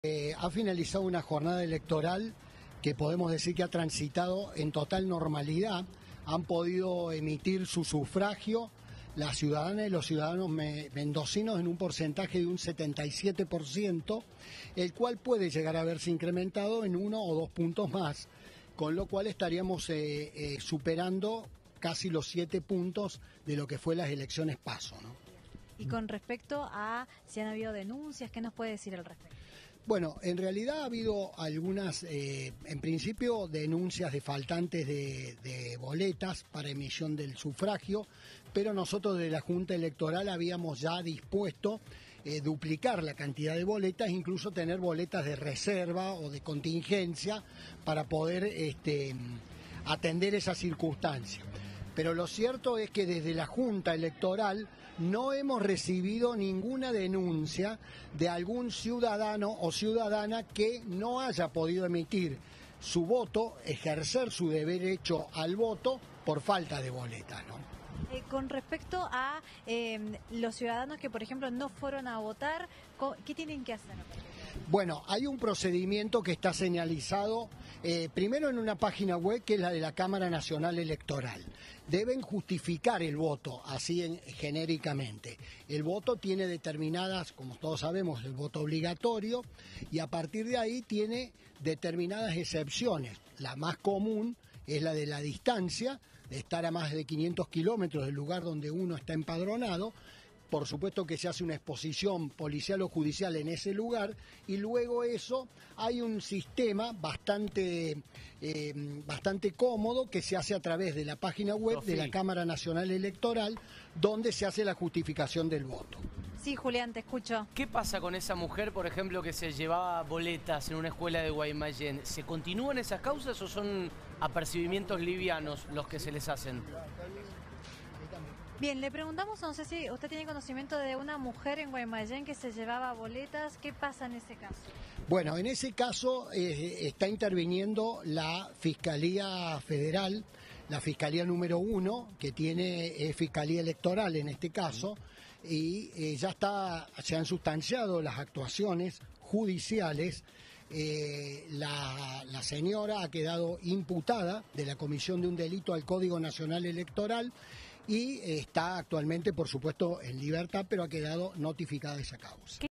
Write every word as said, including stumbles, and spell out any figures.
Eh, ha finalizado una jornada electoral que podemos decir que ha transitado en total normalidad. Han podido emitir su sufragio las ciudadanas y los ciudadanos me, mendocinos en un porcentaje de un setenta y siete por ciento, el cual puede llegar a verse incrementado en uno o dos puntos más, con lo cual estaríamos eh, eh, superando casi los siete puntos de lo que fue las elecciones PASO, ¿no? Y con respecto a si han habido denuncias, ¿qué nos puede decir al respecto? Bueno, en realidad ha habido algunas, eh, en principio, denuncias de faltantes de, de boletas para emisión del sufragio, pero nosotros de la Junta Electoral habíamos ya dispuesto eh, duplicar la cantidad de boletas, incluso tener boletas de reserva o de contingencia para poder este, atender esa circunstancia. Pero lo cierto es que desde la Junta Electoral no hemos recibido ninguna denuncia de algún ciudadano o ciudadana que no haya podido emitir su voto, ejercer su deber hecho al voto por falta de boletas, ¿no? Eh, con respecto a eh, los ciudadanos que, por ejemplo, no fueron a votar, ¿qué tienen que hacer? Bueno, hay un procedimiento que está señalizado eh, primero en una página web que es la de la Cámara Nacional Electoral. Deben justificar el voto, así en, genéricamente. El voto tiene determinadas, como todos sabemos, el voto obligatorio, y a partir de ahí tiene determinadas excepciones. La más común es la de la distancia, de estar a más de quinientos kilómetros del lugar donde uno está empadronado. Por supuesto que se hace una exposición policial o judicial en ese lugar y luego eso hay un sistema bastante, eh, bastante cómodo que se hace a través de la página web Profi. de la Cámara Nacional Electoral, donde se hace la justificación del voto. Sí, Julián, te escucho. ¿Qué pasa con esa mujer, por ejemplo, que se llevaba boletas en una escuela de Guaymallén? ¿Se continúan esas causas o son apercibimientos livianos los que se les hacen? Bien, le preguntamos, no sé si usted tiene conocimiento de una mujer en Guaymallén que se llevaba boletas. ¿Qué pasa en ese caso? Bueno, en ese caso eh, está interviniendo la Fiscalía Federal, la Fiscalía número uno, que tiene eh, Fiscalía Electoral en este caso, y eh, ya está, se han sustanciado las actuaciones judiciales. Eh, la, la señora ha quedado imputada de la comisión de un delito al Código Nacional Electoral y está actualmente, por supuesto, en libertad, pero ha quedado notificada esa causa.